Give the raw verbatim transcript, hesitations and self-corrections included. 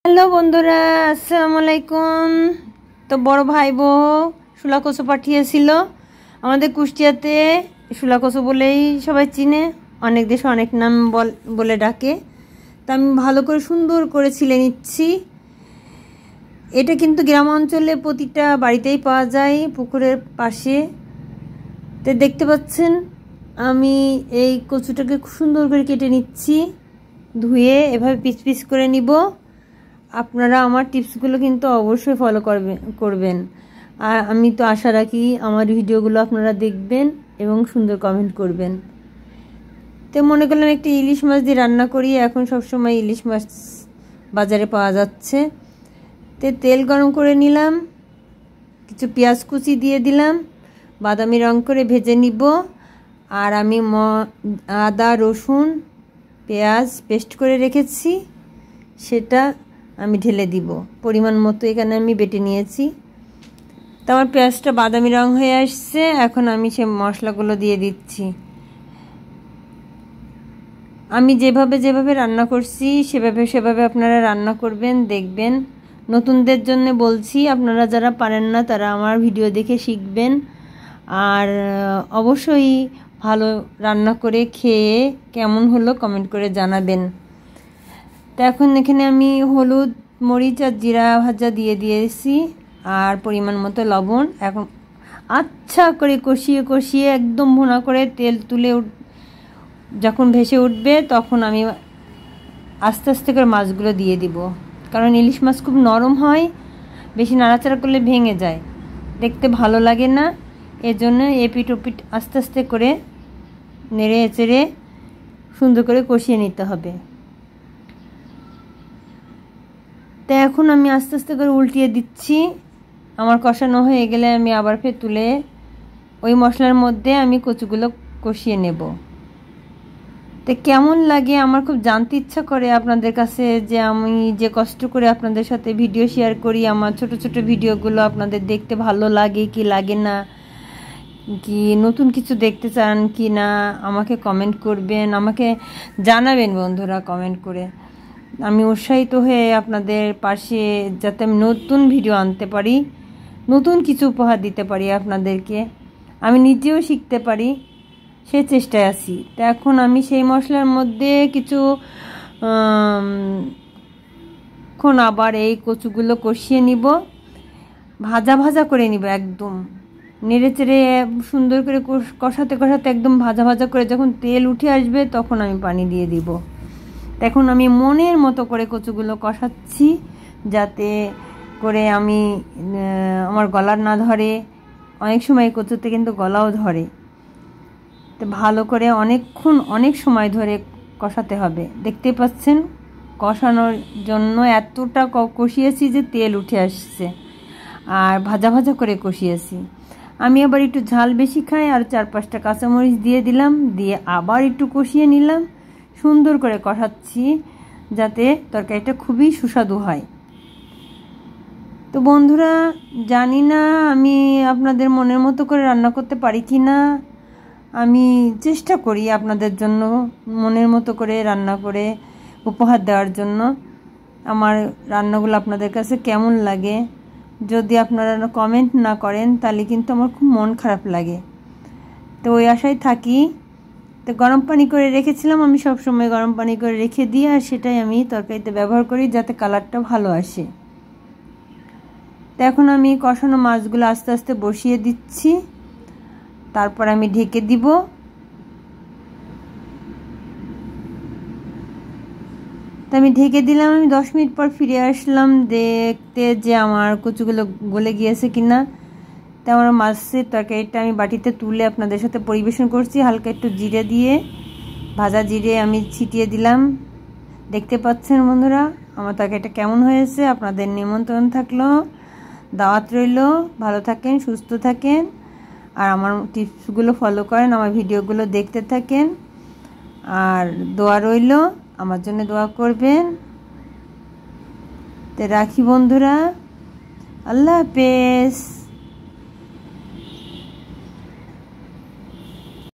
Hello বন্ধুরা, আসসালামু আলাইকুম। তো বড় ভাই বউ শুলা কচু পাঠিয়েছিল আমাদের কুষ্টিয়াতে। শুলা কচু বলেই সবাই চিনে, অনেক দেশে অনেক নাম বলে ডাকে। তা আমি ভালো করে সুন্দর করে ছিলে নিচ্ছি। এটা কিন্তু গ্রাম অঞ্চলে প্রতিটা বাড়িতেই পাওয়া যায়, পুকুরের পাশে। তো দেখতে পাচ্ছেন আমি এই কচুটাকে খুব সুন্দর করে কেটে নিচ্ছি, ধুয়ে এভাবে পিস পিস করে নিব। আপনারা আমার টিপসগুলো কিন্তু অবশ্যই ফলো করবেন করবেন আর আমি তো আশা রাখি আমার ভিডিওগুলো আপনারা দেখবেন এবং সুন্দর কমেন্ট করবেন। তো মনে করলাম একটি ইলিশ মাছ দিয়ে রান্না করি, এখন সবসময় ইলিশ মাছ বাজারে পাওয়া যাচ্ছে। তো তেল গরম করে নিলাম, কিছু পেঁয়াজ কুচি দিয়ে দিলাম, বাদামি রং করে ভেজে নিব। আর আমি ম আদা রসুন পেঁয়াজ পেস্ট করে রেখেছি, সেটা আমি ঢেলে দিব পরিমাণ মতো। এখানে আমি বেটে নিয়েছি। তো আমার পেঁয়াজটা বাদামি রং হয়ে আসছে, এখন আমি সে মশলাগুলো দিয়ে দিচ্ছি। আমি যেভাবে যেভাবে রান্না করছি সেভাবে সেভাবে আপনারা রান্না করবেন, দেখবেন। নতুনদের জন্য বলছি, আপনারা যারা পারেন না তারা আমার ভিডিও দেখে শিখবেন। আর অবশ্যই ভালো রান্না করে খেয়ে কেমন হলো কমেন্ট করে জানাবেন। তো এখন এখানে আমি হলুদ মরিচ আর জিরা ভাজা দিয়ে দিয়েছি, আর পরিমাণ মতো লবণ। এখন আচ্ছা করে কষিয়ে কষিয়ে একদম ভুনা করে তেল তুলে যখন ভেসে উঠবে তখন আমি আস্তে আস্তে করে মাছগুলো দিয়ে দিব। কারণ ইলিশ মাছ খুব নরম হয়, বেশি নাড়াচাড়া করলে ভেঙে যায়, দেখতে ভালো লাগে না। এজন্য এপিট ওপিট আস্তে আস্তে করে নেড়ে চেড়ে সুন্দর করে কষিয়ে নিতে হবে। তো এখন আমি আস্তে আস্তে করে উল্টিয়ে দিচ্ছি। আমার কষানো হয়ে গেলে আমি আবার ফের তুলে ওই মশলার মধ্যে আমি কচুগুলো কষিয়ে নেব। তো কেমন লাগে আমার খুব জানতে ইচ্ছা করে আপনাদের কাছে, যে আমি যে কষ্ট করে আপনাদের সাথে ভিডিও শেয়ার করি, আমার ছোট ছোট ভিডিওগুলো আপনাদের দেখতে ভালো লাগে কি লাগে না, কি নতুন কিছু দেখতে চান কি না, আমাকে কমেন্ট করবেন, আমাকে জানাবেন বন্ধুরা কমেন্ট করে। আমি উৎসাহিত হয়ে আপনাদের পাশে যাতে আমি নতুন ভিডিও আনতে পারি, নতুন কিছু উপহার দিতে পারি আপনাদেরকে, আমি নিজেও শিখতে পারি, সে চেষ্টায় আছি। তো এখন আমি সেই মশলার মধ্যে কিছু ক্ষণ আবার এই কচুগুলো কষিয়ে নিব, ভাজা ভাজা করে নিব, একদম নেড়ে চেড়ে সুন্দর করে কষাতে কষাতে একদম ভাজা ভাজা করে যখন তেল উঠে আসবে তখন আমি পানি দিয়ে দিব। এখন আমি মনের মতো করে কচুগুলো কষাচ্ছি, যাতে করে আমি আমার গলার না ধরে। অনেক সময় কচুতে কিন্তু গলাও ধরে। তো ভালো করে অনেকক্ষণ অনেক সময় ধরে কষাতে হবে। দেখতে পাচ্ছেন কষানোর জন্য এতটা কষিয়েছি যে তেল উঠে আসছে, আর ভাজা ভাজা করে কষিয়েছি। আমি আবার একটু ঝাল বেশি খাই, আর চার পাঁচটা কাঁচামরিচ দিয়ে দিলাম, দিয়ে আবার একটু কষিয়ে নিলাম। সুন্দর করে কষাচ্ছি যাতে তরকারিটা খুবই সুস্বাদু হয়। তো বন্ধুরা, জানি না আমি আপনাদের মনের মতো করে রান্না করতে পারি কি না, আমি চেষ্টা করি আপনাদের জন্য মনের মতো করে রান্না করে উপহার দেওয়ার জন্য। আমার রান্নাগুলো আপনাদের কাছে কেমন লাগে যদি আপনারা কমেন্ট না করেন তাহলে কিন্তু আমার খুব মন খারাপ লাগে। তো ওই আশায় থাকি। তো গরম পানি করে রেখেছিলাম, আমি সব সময় গরম পানি করে রেখে দিই, আর সেটাই আমি তরকারিতে ব্যবহার করি যাতে কালারটা ভালো আসে। তো এখন আমি কষানো মাছগুলো আস্তে আস্তে বসিয়ে দিচ্ছি, তারপর আমি ঢেকে দিব। তো আমি ঢেকে দিলাম, আমি দশ মিনিট পর ফিরে আসলাম দেখতে যে আমার কচুগুলো গলে গিয়েছে কিনা। তো আমার মাছের তরকারিটা আমি বাটিতে তুলে আপনাদের সাথে পরিবেশন করছি, হালকা একটু জিরে দিয়ে, ভাজা জিরে আমি ছিটিয়ে দিলাম। দেখতে পাচ্ছেন বন্ধুরা আমার তরকারিটা কেমন হয়েছে। আপনাদের নিমন্ত্রণ থাকলো, দাওয়াত রইল। ভালো থাকেন, সুস্থ থাকেন, আর আমার টিপসগুলো ফলো করেন, আমার ভিডিওগুলো দেখতে থাকেন। আর দোয়া রইল, আমার জন্য দোয়া করবেন। তো রাখি বন্ধুরা, আল্লাহ হাফেজ।